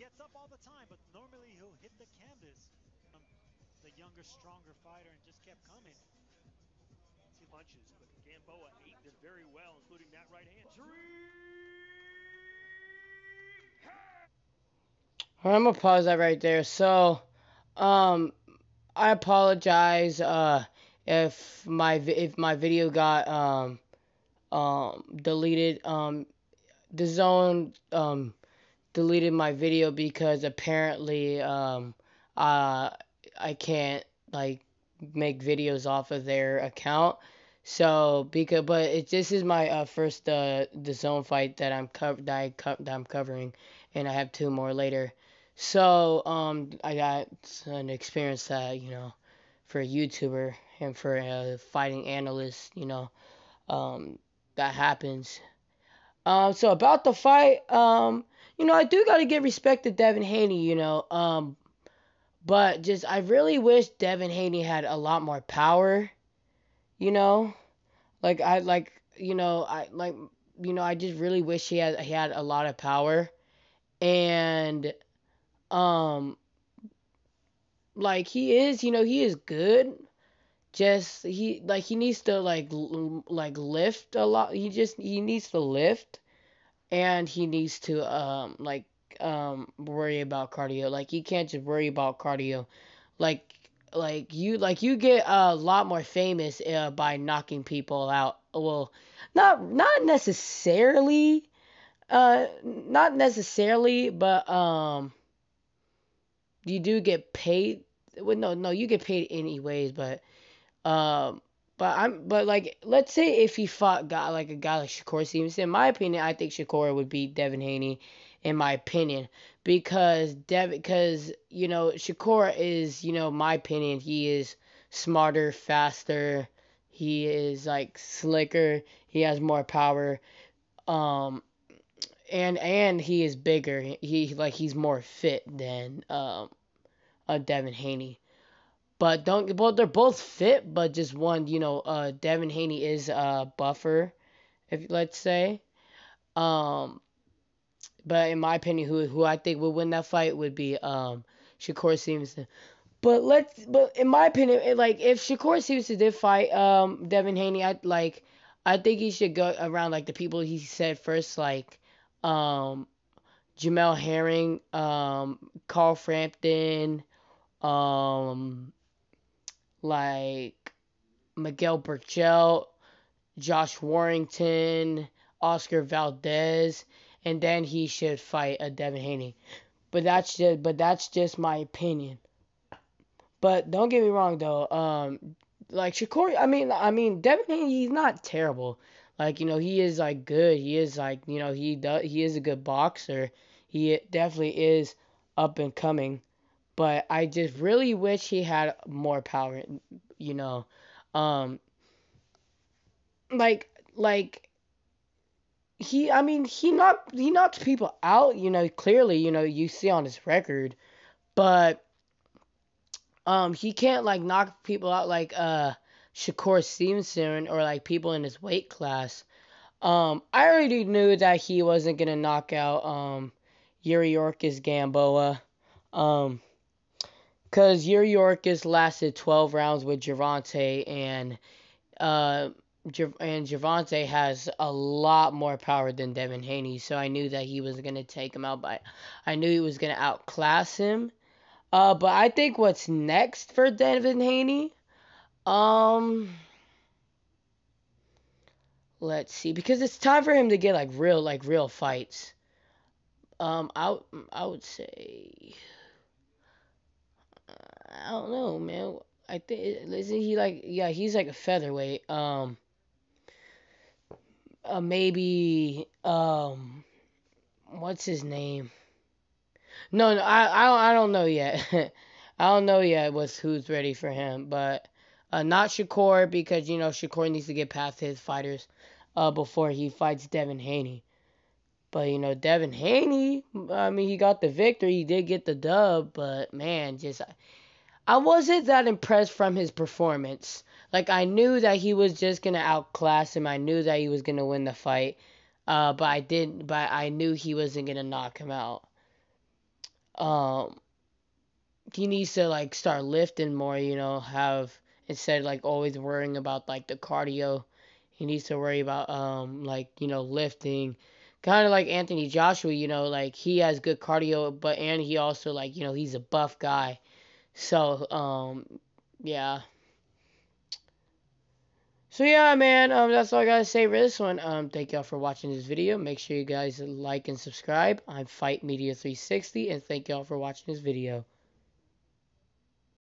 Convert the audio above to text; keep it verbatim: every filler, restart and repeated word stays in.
gets up all the time, but normally he'll hit the canvas. Um, the younger, stronger fighter, and just kept coming. Punches, but Gamboa ate them very well, including that right hand. I'm gonna pause that right there. So, um, I apologize uh if my if my video got um um deleted. Um, the zone um deleted my video because apparently um uh I can't like make videos off of their account. So because but it this is my uh, first uh the zone fight that I'm co- that, I co- that I'm covering, and I have two more later. So um I got an experience that you know for a YouTuber and for a fighting analyst, you know, um that happens. Um, so about the fight, um, you know, I do gotta give respect to Devin Haney, you know, um, but just I really wish Devin Haney had a lot more power, you know, like I like, you know, I like, you know, I just really wish he had he had a lot of power, and um, like he is, you know, he is good. Just he like he needs to like l- like lift a lot. He just he needs to lift and he needs to um like um worry about cardio. Like he can't just worry about cardio. Like like you like you get a lot more famous uh, by knocking people out. Well, not not necessarily. Uh, not necessarily, but um, you do get paid. Well, no, no, you get paid anyways. But um, but I'm but like let's say if he fought guy like a guy like Shakur Stevenson, in my opinion, I think Shakur would beat Devin Haney, in my opinion, because Devin because you know Shakur is you know my opinion he is smarter, faster, he is like slicker, he has more power, um, and and he is bigger. He like he's more fit than um a Devin Haney. But don't well they're both fit, but just one, you know, uh Devin Haney is a buffer, if let's say. Um but in my opinion who who I think would win that fight would be um Shakur Stevenson. But let's but in my opinion it, like if Shakur Stevenson did fight um Devin Haney, I like I think he should go around like the people he said first, like um Jamel Herring, um Carl Frampton, um like Miguel Burchell, Josh Warrington, Oscar Valdez, and then he should fight a Devin Haney. But that's just but that's just my opinion. But don't get me wrong though, um, like Shakur, I mean, I mean Devin Haney, he's not terrible. Like you know, he is like good. He is like you know, he does he is a good boxer. He definitely is up and coming. But I just really wish he had more power. You know, um, like like he I mean he knocked he knocks people out, you know, clearly, you know, you see on his record, but um he can't like knock people out like uh Shakur Stevenson or like people in his weight class. Um I already knew that he wasn't gonna knock out um Yuri Orkis Gamboa. Um cause Yuri Orkis lasted twelve rounds with Gervonta and uh and Javante has a lot more power than Devin Haney, so I knew that he was gonna take him out. But I knew he was gonna outclass him. Uh, but I think what's next for Devin Haney? Um, let's see, because it's time for him to get like real, like real fights. Um, I I would say I don't know, man. I think isn't he like yeah he's like a featherweight. Um, uh, maybe um what's his name? No, no, I, I, don't, I don't know yet. I don't know yet what's who's ready for him, but uh, not Shakur because you know Shakur needs to get past his fighters uh, before he fights Devin Haney. But you know Devin Haney, I mean he got the victory, he did get the dub, but man, just I wasn't that impressed from his performance. Like I knew that he was just gonna outclass him. I knew that he was gonna win the fight, uh, but I didn't. But I knew he wasn't gonna knock him out. um he needs to like start lifting more, you know, have instead of like always worrying about like the cardio, he needs to worry about um like, you know, lifting. Kind of like Anthony Joshua, you know, like he has good cardio, but and he also like, you know, he's a buff guy. So, um yeah. So yeah, man, um, that's all I gotta say for this one. Um, thank y'all for watching this video. Make sure you guys like and subscribe. I'm Fight Media three sixty, and thank y'all for watching this video.